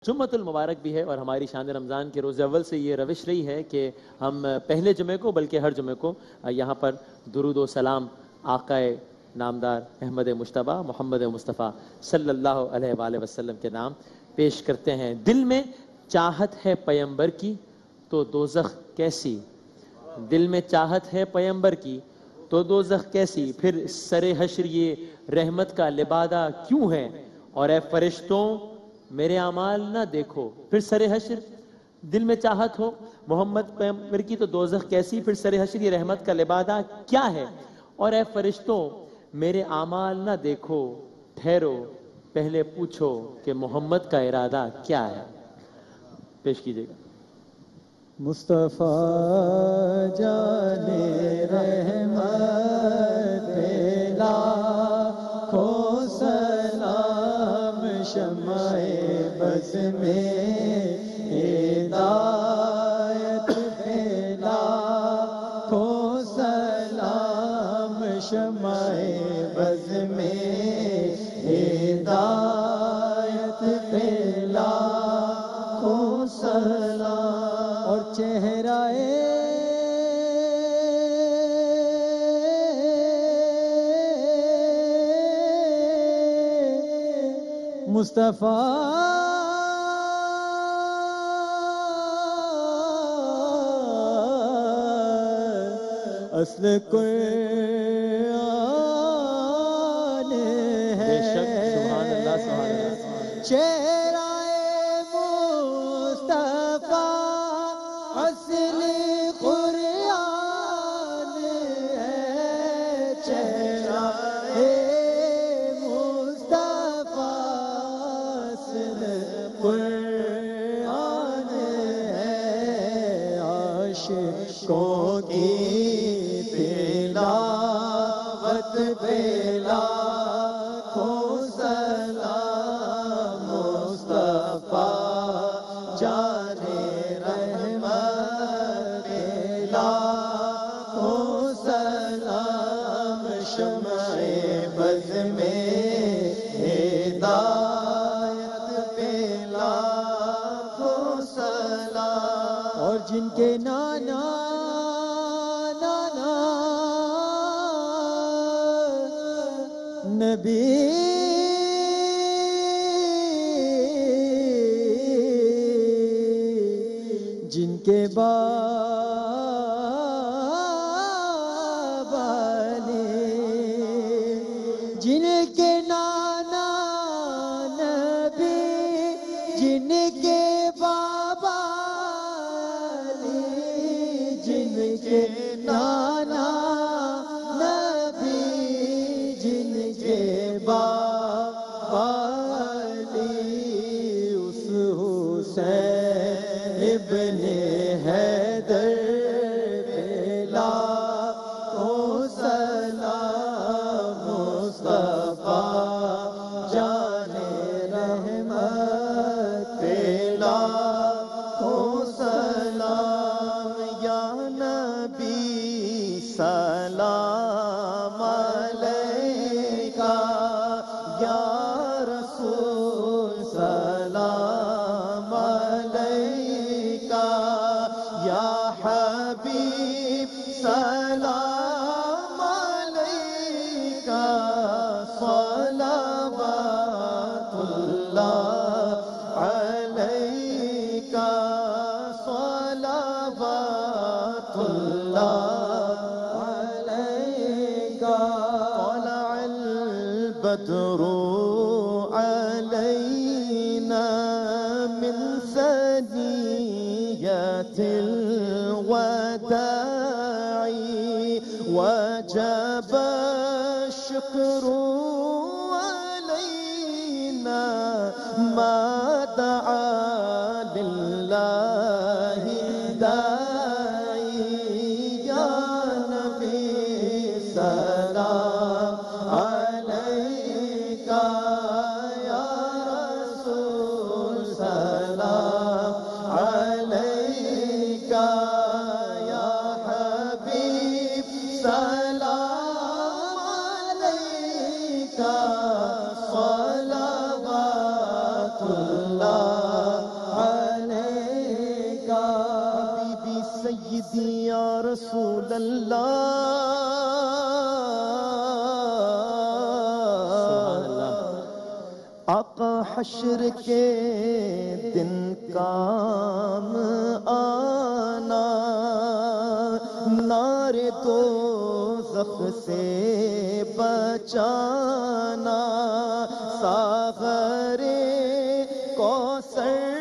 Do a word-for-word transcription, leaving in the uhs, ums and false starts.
جمعۃ المبارک بھی ہے اور ہماری شان رمضان کے روز اول سے یہ روش رہی ہے کہ ہم پہلے جمعے کو بلکہ ہر جمعے کو یہاں پر درود و سلام آقائے نامدار احمد مجتبیٰ محمد مصطفیٰ صلی اللہ علیہ وآلہ وسلم کے نام پیش کرتے ہیں۔ دل میں چاہت ہے پیمبر کی تو دوزخ کیسی، دل میں چاہت ہے پیمبر کی تو دوزخ کیسی، پھر سر حشر یہ رحمت کا لبادہ کیوں ہے، اور اے فرشتوں میرے اعمال نہ دیکھو۔ پھر سر حشر دل میں چاہت ہو محمد پیغمبر کی تو دوزخ کیسی، پھر سر حشر یہ رحمت کا لبادہ کیا ہے، اور اے فرشتوں میرے اعمال نہ دیکھو، ٹھہرو پہلے پوچھو کہ محمد کا ارادہ کیا ہے۔ پیش کیجئے گا۔ مصطفیٰ جانے رحمت پہ لاکھوں سلام، شمع بز میں ہدایت پہ لاکھوں سلام، شمع بز میں ہدایت پہ لاکھوں سلام، اور چہرہ مصطفیٰ اصل قرآن ہے، بے شک سبحان اللہ سبحان اللہ۔ چہرہ مصطفیٰ اصل قرآن ہے، چہرہ قرآن ہے، عاشقوں کی تلاوت پہ لاکھوں سلام، مصطفیٰ جانے رحمت پہ لاکھوں سلام، شمع بز میں ہدایت پہ لاکھوں سلام، اور جن کے نانا نانا نبی جن کے بابا نے، جن کے نانا نبی، جن کے بابا نے، جن کے نانا نبی، جن کے بابا نے، اس حسین ابن حیدر پہ لاکھوں سلام، مصطفیٰ جانے رحمت پہ لاکھوں سلام، یا نبی سلام علیکہ، یا رسول سلام علیکہ، یا حبیب سلام علیکہ، صلوات اللہ علیکہ، صلوات اللہ علیکہ، طلع البدر علینا من ثنیۃ الوداع، وجب الشکر علینا ما دعا للہ داعی، یا نبی سلام علیکہ، یا رسول سلام علیکہ، یا حبیب سلام علیکہ، رسول اللہ سبحان اللہ آقا حشر کے دن کام آنا نارے دوزخ سے بچانا ساغر کوثر